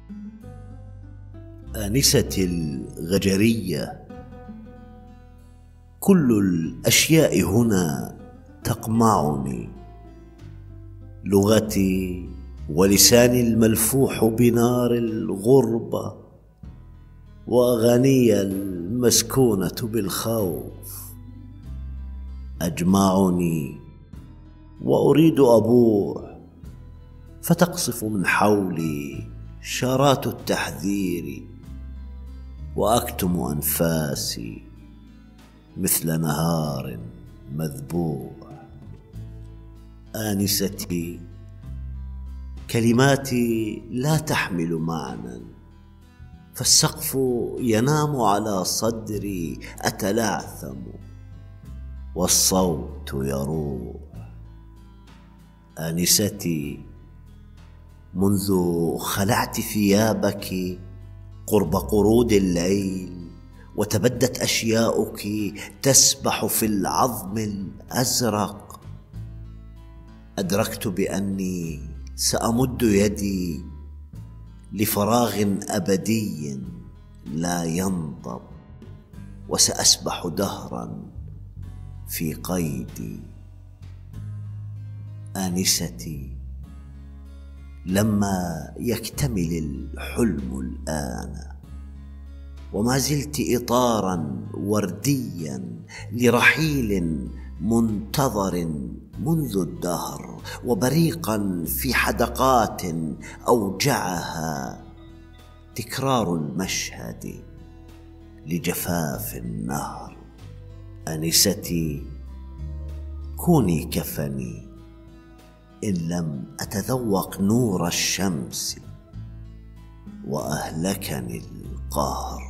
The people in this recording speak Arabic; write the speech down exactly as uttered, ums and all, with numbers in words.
آنستي الغجرية، كل الأشياء هنا تقمعني، لغتي ولساني الملفوح بنار الغربة، وأغاني المسكونة بالخوف. أجمعني وأريد أبوح، فتقصف من حولي شارات التحذير، وأكتم أنفاسي مثل نهار مذبوح. آنستي، كلماتي لا تحمل معنى، فالسقف ينام على صدري أتلعثم، والصوت يروح. آنستي، منذ خلعت ثيابك قرب قرود الليل وتبدت أشياؤك تسبح في العظم الأزرق، أدركت بأني سأمد يدي لفراغ أبدي لا ينضب، وسأسبح دهرا في قيدي. آنستي، لما يكتمل الحلم الآن وما زلت إطارا ورديا لرحيل منتظر منذ الدهر، وبريقا في حدقات أوجعها تكرار المشهد لجفاف النهر. آنستي، كوني كفني إن لم أتذوق نور الشمس، وأهلكني القهر.